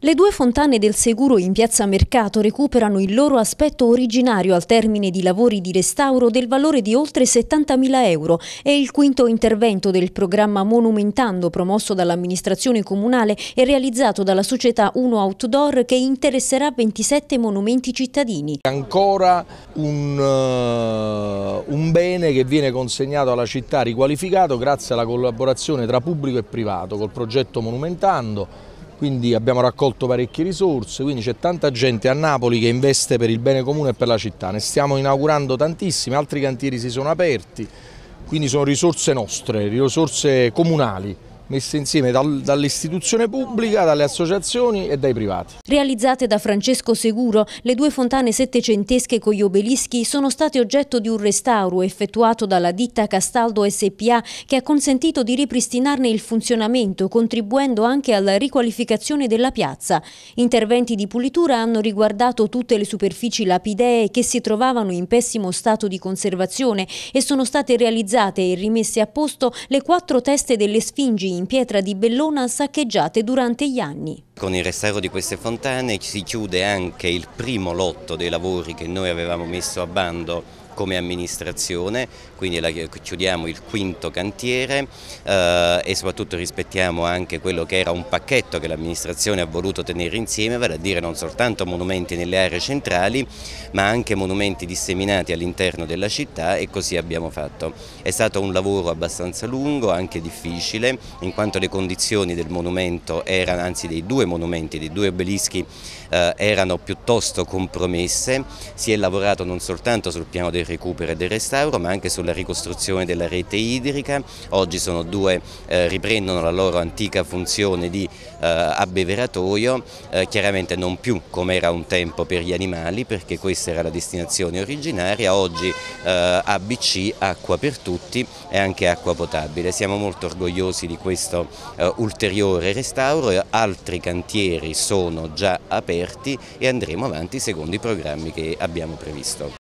Le due fontane del Seguro in piazza Mercato recuperano il loro aspetto originario al termine di lavori di restauro del valore di oltre 70.000 euro. È il quinto intervento del programma Monumentando promosso dall'amministrazione comunale e realizzato dalla società Uno Outdoor che interesserà 27 monumenti cittadini. Ancora un bene che viene consegnato alla città riqualificato grazie alla collaborazione tra pubblico e privato col progetto Monumentando. Quindi abbiamo raccolto parecchie risorse, quindi c'è tanta gente a Napoli che investe per il bene comune e per la città. Ne stiamo inaugurando tantissimi, altri cantieri si sono aperti, quindi sono risorse nostre, risorse comunali, messe insieme dall'istituzione pubblica, dalle associazioni e dai privati. Realizzate da Francesco Seguro, le due fontane settecentesche con gli obelischi sono state oggetto di un restauro effettuato dalla ditta Castaldo SpA che ha consentito di ripristinarne il funzionamento, contribuendo anche alla riqualificazione della piazza. Interventi di pulitura hanno riguardato tutte le superfici lapidee che si trovavano in pessimo stato di conservazione e sono state realizzate e rimesse a posto le 4 teste delle sfingi in pietra di Bellona saccheggiate durante gli anni. Con il restauro di queste fontane si chiude anche il primo lotto dei lavori che noi avevamo messo a bando come amministrazione, quindi chiudiamo il quinto cantiere e soprattutto rispettiamo anche quello che era un pacchetto che l'amministrazione ha voluto tenere insieme, vale a dire non soltanto monumenti nelle aree centrali ma anche monumenti disseminati all'interno della città, e così abbiamo fatto. È stato un lavoro abbastanza lungo, anche difficile, in quanto le condizioni del monumento erano, anzi dei due monumenti, dei due obelischi erano piuttosto compromesse. Si è lavorato non soltanto sul piano del recupero e del restauro ma anche sulla ricostruzione della rete idrica. Oggi sono due, riprendono la loro antica funzione di abbeveratoio, chiaramente non più come era un tempo per gli animali, perché questa era la destinazione originaria. Oggi ABC, acqua per tutti e anche acqua potabile. Siamo molto orgogliosi di questo ulteriore restauro. Altri cantieri sono già aperti e andremo avanti secondo i programmi che abbiamo previsto.